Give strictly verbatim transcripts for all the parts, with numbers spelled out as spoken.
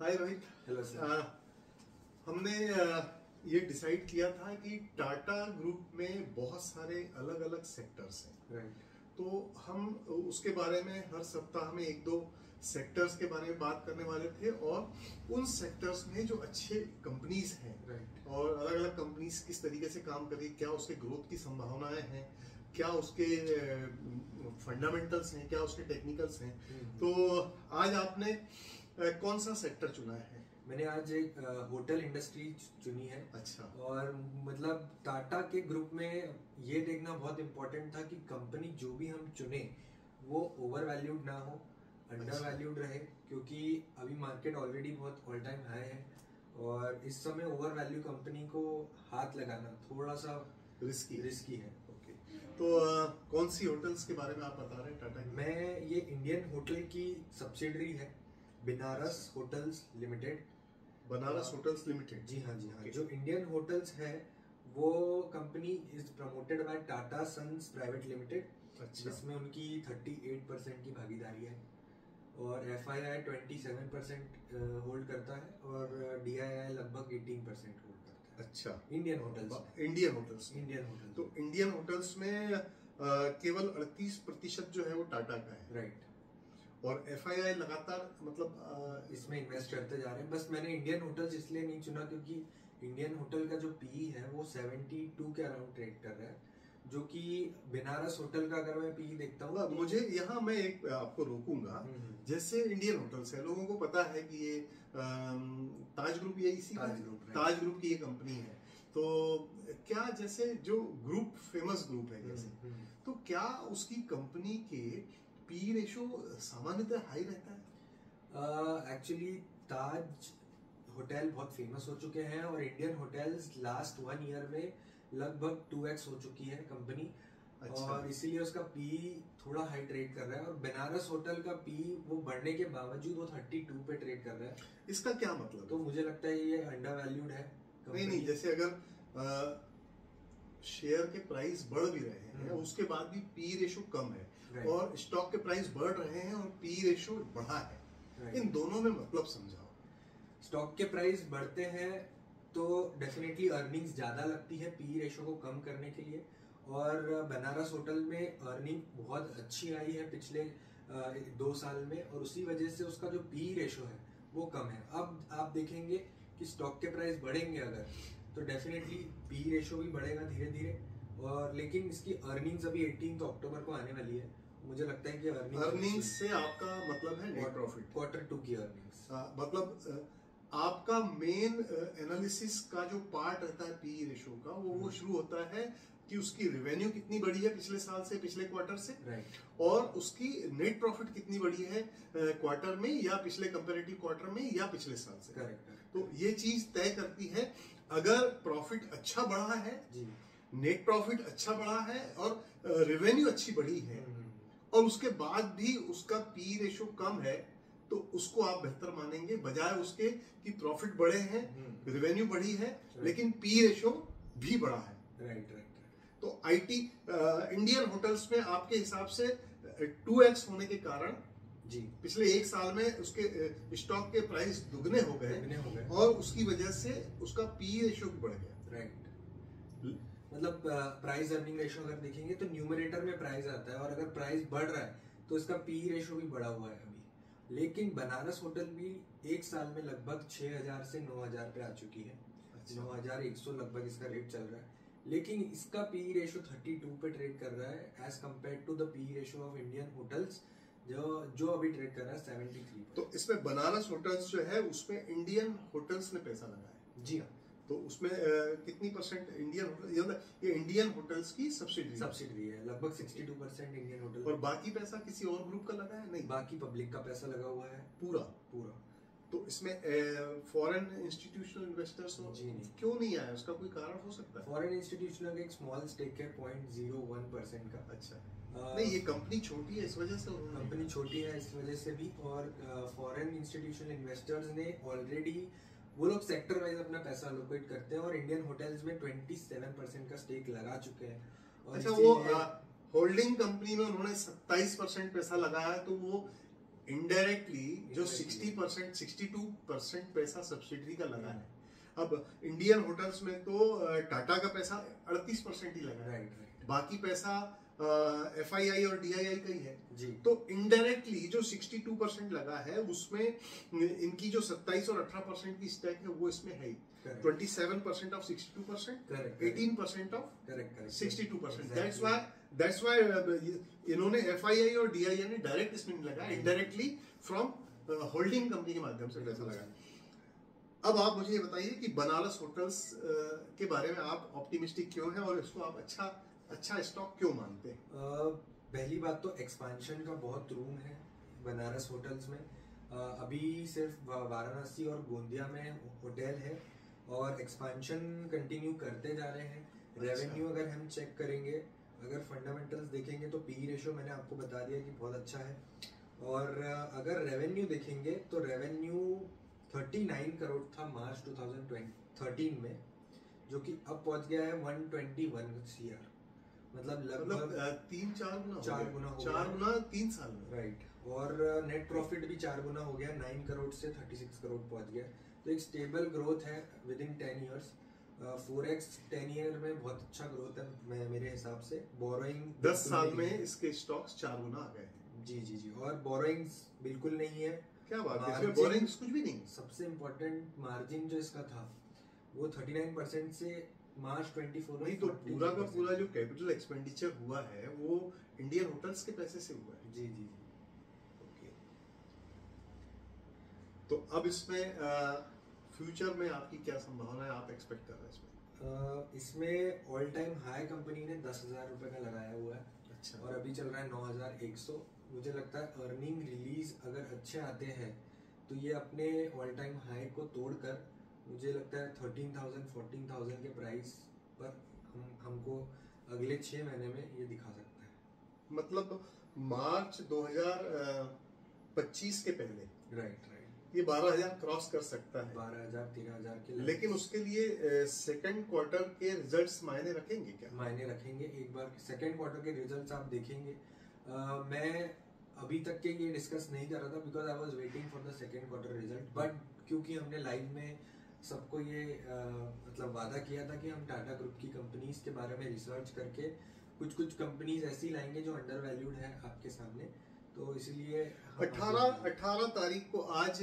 हाय Rohit. Hello sir. आ, हमने आ, ये डिसाइड किया था कि टाटा ग्रुप में बहुत सारे अलग अलग सेक्टर्स हैं। राइट। तो हम उसके बारे में हर सप्ताह में एक दो सेक्टर्स के बारे में बात करने वाले थे और उन सेक्टर्स में जो अच्छे कंपनीज हैं राइट। और अलग अलग कंपनीज किस तरीके से काम कर रही, क्या उसके ग्रोथ की संभावनाएं हैं, क्या उसके फंडामेंटल्स हैं, क्या उसके टेक्निकल्स हैं। तो आज आपने आ, कौन सा सेक्टर चुना है? मैंने आज एक होटल इंडस्ट्री चुनी है। अच्छा। और मतलब टाटा के ग्रुप में ये देखना बहुत इम्पोर्टेंट था कि कंपनी जो भी हम चुने वो ओवर वैल्यूड ना हो, अंडर वैल्यूड रहे, क्योंकि अभी मार्केट ऑलरेडी बहुत ऑल टाइम हाई है और इस समय ओवर वैल्यू कंपनी को हाथ लगाना थोड़ा सा रिस्की रिस्की है। ओके। तो आ, कौन सी होटल्स के बारे में आप बता रहे हैं टाटा की? मैं ये इंडियन होटल की सब्सिडरी है, Banaras hotels limited. Banaras hotels limited. जी हाँ जी हाँ। okay. जो इंडियन होटल्स है वो company is promoted by Tata sons private limited. अच्छा। जिसमें उनकी अड़तीस परसेंट की भागीदारी है और F I I twenty seven percent hold करता है और डी आई आई लगभग अठारह परसेंट होल्ड करता है। अच्छा। Indian hotels Indian hotels Indian hotels तो इंडियन होटल्स में आ, केवल अड़तीस प्रतिशत जो है वो टाटा का है। राइट। और एफ आई आई लगातार मतलब आ, इसमें इन्वेस्ट करते जा रहे हैं। बस मैंने इंडियन होटल्स इसलिए नहीं चुना क्योंकि इंडियन होटल का जो पी है वो बहत्तर के अराउंड ट्रेड कर रहा है, जो कि बनारस होटल का अगर मैं पी देखता हूँ तो मुझे यहाँ मैं एक आपको रोकूंगा। जैसे इंडियन होटल्स है, लोगों को पता है कि ये ताज ग्रुप, ये इसी ताज ग्रुप ताज ग्रुप की ये कंपनी है। तो क्या जैसे जो ग्रुप फेमस ग्रुप है जैसे, तो क्या उसकी कंपनी के पी रेशो सामान्यतः हाई रहता है? एक्चुअली uh, ताज होटल बहुत फेमस हो चुके हैं और Indian hotels last one year में लगभग टू एक्स हो चुकी है कंपनी। अच्छा। और इसीलिए उसका पी थोड़ा हाई ट्रेड कर रहा है और बनारस होटल का पी वो बढ़ने के बावजूद वो बत्तीस पे ट्रेड कर रहा है। इसका क्या मतलब? तो मुझे लगता है ये अंडर वैल्यूड है। नहीं नहीं, जैसे अगर आ, शेयर के प्राइस बढ़ भी रहे हैं उसके बाद भी पी रेशो कम है और स्टॉक के प्राइस बढ़ रहे हैं और पी रेशो बढ़ा है, इन दोनों में मतलब समझाओ। स्टॉक के प्राइस बढ़ते हैं तो डेफिनेटली अर्निंग्स ज्यादा लगती है पी रेशो को कम करने के लिए, और बनारस होटल में अर्निंग बहुत अच्छी आई है पिछले दो साल में और उसी वजह से उसका जो पी रेशो है वो कम है। अब आप देखेंगे कि स्टॉक के प्राइस बढ़ेंगे अगर तो डेफिनेटली पी रेशो भी बढ़ेगा धीरे धीरे, और लेकिन इसकी अर्निंग्स अभी अठारह अक्टूबर को आने वाली है। मुझे लगता है कि अर्निंग्स अर्निंग्स से आपका मतलब है नेट प्रॉफिट, क्वार्टर टू की अर्निंग्स। मतलब आपका मेन एनालिसिस का जो पार्ट रहता है पी रेशो का वो वो शुरू होता है कि उसकी रेवेन्यू कितनी बढ़ी है पिछले साल से, पिछले क्वार्टर से, राइट। और उसकी नेट प्रॉफिट कितनी बढ़ी है क्वार्टर में या पिछले कंपैरेटिव क्वार्टर में या पिछले साल से। करेक्ट। तो ये चीज तय करती है, अगर प्रॉफिट अच्छा बढ़ा है जी, नेट प्रॉफिट अच्छा बढ़ा है और रेवेन्यू अच्छी बढ़ी है और उसके बाद भी उसका पी रेशो कम है तो उसको आप बेहतर मानेंगे, बजाय उसके कि प्रॉफिट बढ़े हैं, रेवेन्यू बढ़ी है लेकिन पी रेशो भी बढ़ा है। Right right. तो आईटी इंडियन होटल्स में आपके हिसाब से टू एक्स होने के कारण जी पिछले एक साल में उसके स्टॉक के प्राइस दुगने हो गए और उसकी वजह से उसका पी रेशो भी बढ़ गया। राइट। मतलब प्राइस अर्निंग रेशो अगर देखेंगे तो न्यूमरेटर में प्राइस आता है और अगर प्राइस बढ़ रहा है तो इसका पी रेशो भी बढ़ा हुआ है अभी। लेकिन बनारस होटल भी एक साल में लगभग छह हजार से नौ हजार पे आ चुकी है। अच्छा। नौ हजार एक सौ लगभग इसका रेट चल रहा है, लेकिन इसका पी रेशो बत्तीस पे ट्रेड कर रहा है as compare to the P ratio of Indian hotels जो जो अभी ट्रेड कर रहा है तिहत्तर। तो इसमें बनारस होटल्स जो है उसमें इंडियन होटल्स ने पैसा लगाया। जी हाँ। तो उसमें आ, कितनी परसेंट इंडियन होटल, ये इंडियन होटल्स की सब्सिडी सब्सिडी है लगभग बासठ परसेंट इंडियन होटल, और बाकी पैसा किसी और ग्रुप का लगा है? नहीं, बाकी पब्लिक का पैसा लगा हुआ है पूरा पूरा। तो इसमें फॉरेन इंस्टीट्यूशनल इन्वेस्टर्स जी नहीं, क्यों नहीं आया? उसका कोई कारण हो सकता है? फॉरेन इंस्टीट्यूशनल का एक स्मॉल स्टेक है पॉइंट जीरो वन परसेंट का। अच्छा। आ, नहीं, ये कंपनी छोटी है इस वजह से। कंपनी छोटी है इस वजह से भी, और फॉरेन इंस्टीट्यूशनल इन्वेस्टर्स ने ऑलरेडी वो लोग सेक्टर वाइज अपना पैसा अलोकेट करते हैं और इंडियन होटल्स में सत्ताईस परसेंट का स्टेक लगा चुके हैं। और अच्छा, वो होल्डिंग कंपनी में उन्होंने सत्ताईस परसेंट पैसा लगाया तो वो इनडायरेक्टली जो sixty percent sixty two percent पैसा सब्सिडी का लगा है। अब इंडियन होटल्स में तो टाटा का पैसा अड़तीस परसेंट ही लगा है, बाकी पैसा एफ आई आई और डी आई आई का ही है जी। तो इनडायरेक्टली जो सिक्सटी टू परसेंट लगा है उसमें इनकी जो सत्ताईस और अठारह परसेंट की स्टेक है वो इसमें है ही। Twenty seven percent of sixty two percent, eighteen percent of sixty two percent. That's why that's why इन्होंने एफ आई आई और डी आई आई ने डायरेक्ट इसमें नहीं लगाया, इनडायरेक्टली फ्रॉम होल्डिंग कंपनी के माध्यम से पैसा लगा। अब आप मुझे ये बताइए कि बनारस होटल्स के बारे में आप ऑप्टिमिस्टिक क्यों हैं और इसको आप अच्छा अच्छा स्टॉक क्यों मानते हैं? uh, पहली बात तो एक्सपांशन का बहुत रूम है बनारस होटल्स में। uh, अभी सिर्फ वाराणसी और गोंदिया में होटल है और एक्सपांशन कंटिन्यू करते जा रहे हैं। रेवेन्यू अगर हम चेक करेंगे, अगर फंडामेंटल्स देखेंगे तो पी रेशो मैंने आपको बता दिया कि बहुत अच्छा है। और अगर रेवेन्यू देखेंगे तो रेवेन्यू उनतालीस करोड़ था मार्च दो हज़ार तेरह में, जो कि अब पहुंच गया है एक सौ इक्कीस सीआर, मतलब लगभग तीन चार गुना चार गुना हो चार गुना तीन साल में, राइट। और नेट प्रॉफिट भी चार गुना हो गया, नौ करोड़ से छत्तीस करोड़ पहुंच गया। तो एक स्टेबल ग्रोथ है within ten years. Four X ten year में बहुत अच्छा ग्रोथ है मेरे हिसाब से। बोरोइंग दस साल में इसके स्टॉक्स चार गुना आ गए हैं। जी जी जी। और बोरोइंग्स बिल्कुल नहीं है। क्या बात है, इसमें बोरोइंग्स कुछ भी नहीं। सबसे इम्पोर्टेंट मार्जिन जो इसका था वो उनतालीस परसेंट से मार्च चौबीस में नहीं, तो पूरा का पूरा जो कैपिटल एक्सपेंडिचर हुआ है वो इंडियन होटल्स के पैसे से हुआ है। जी जी। ओके, तो अब इसमें फ्यूचर में आपकी क्या संभावना है, आप एक्सपेक्ट कर रहे हैं इसमें? uh, इसमें ऑल टाइम हाई कंपनी ने दस हजार रुपए का लगाया हुआ है। अच्छा। और अभी चल रहा है नौ हजार एक सौ। मुझे लगता है अर्निंग रिलीज अगर अच्छे आते हैं तो ये अपने ऑल टाइम हाई को तोड़कर मुझे लगता है थर्टीन थाउजेंड फोर्टीन थाउजेंड के प्राइस पर हम हमको अगले छह महीने में ये दिखा सकता है। मतलब मार्च दो हज़ार पच्चीस के पहले, राइट राइट, ये बारह हजार क्रॉस कर सकता है, बारह हजार तेरह हजार के। लेकिन उसके लिए सेकंड क्वार्टर के रिजल्ट्स मायने रखेंगे क्या? मायने रखेंगे। एक बार सेकंड क्वार्टर के रिजल्ट्स आप देखेंगे। uh, मैं अभी तक के ये डिस्कस नहीं कर रहा था because I was waiting for the second quarter result, but क्योंकि हमने लाइव में सबको ये आ, मतलब वादा किया था कि हम टाटा ग्रुप की कंपनीज के बारे में रिसर्च करके कुछ कुछ कंपनीज ऐसी लाएंगे जो अंडर वैल्यूड है आपके सामने, तो इसलिए अठारह अठारह तारीख को, आज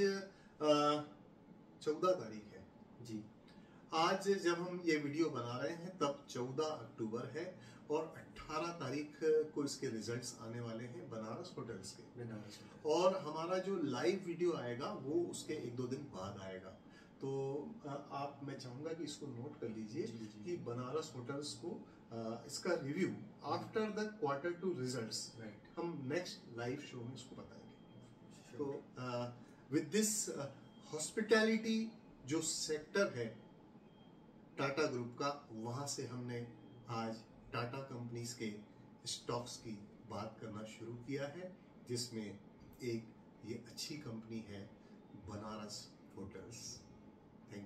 चौदह तारीख है जी। आज जब हम ये वीडियो बना रहे हैं तब चौदह अक्टूबर है और अठारह तारीख को इसके रिजल्ट्स आने वाले हैं बनारस होटल्स के। बनारस और हमारा जो लाइव वीडियो आएगा वो उसके एक दो दिन बाद आएगा। तो आप, मैं चाहूंगा कि इसको नोट कर लीजिए कि बनारस होटल्स को इसका review after the quarter two results हम नेक्स्ट लाइव शो में इसको बताएंगे। तो विद दिस हॉस्पिटैलिटी जो सेक्टर है टाटा ग्रुप का, वहां से हमने आज टाटा कंपनीज के स्टॉक्स की बात करना शुरू किया है, जिसमें एक ये अच्छी कंपनी है बनारस होटल्स।